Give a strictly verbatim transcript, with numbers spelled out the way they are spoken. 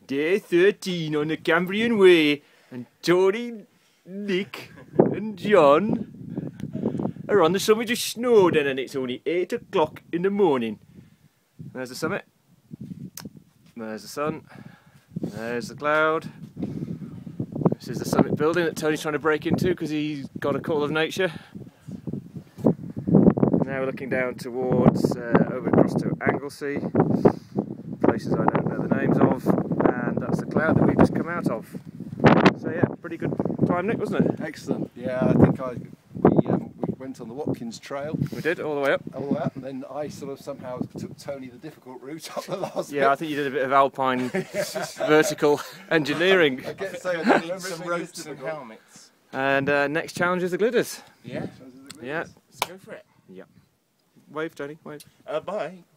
Day thirteen on the Cambrian Way, and Tony, Nick and John are on the summit of Snowdon, and it's only eight o'clock in the morning. There's the summit, there's the sun, there's the cloud. This is the summit building that Tony's trying to break into because he's got a call of nature. Now we're looking down towards, uh, over across to Anglesey, places I don't know the names of, and that's the cloud that we've just come out of. So yeah, pretty good time, Nick, wasn't it? Excellent. Yeah, I think I we, um, we went on the Watkins Trail. We did, all the way up. All the way up, and then I sort of somehow took Tony the difficult route up the last Yeah, bit. I think you did a bit of alpine vertical engineering. I get to say, I don't remember Some it being ropes this and difficult. helmets. And uh, next challenge is the Glidders. Yeah, Yeah, let's go for it. wave, Tony, wave. Uh, bye.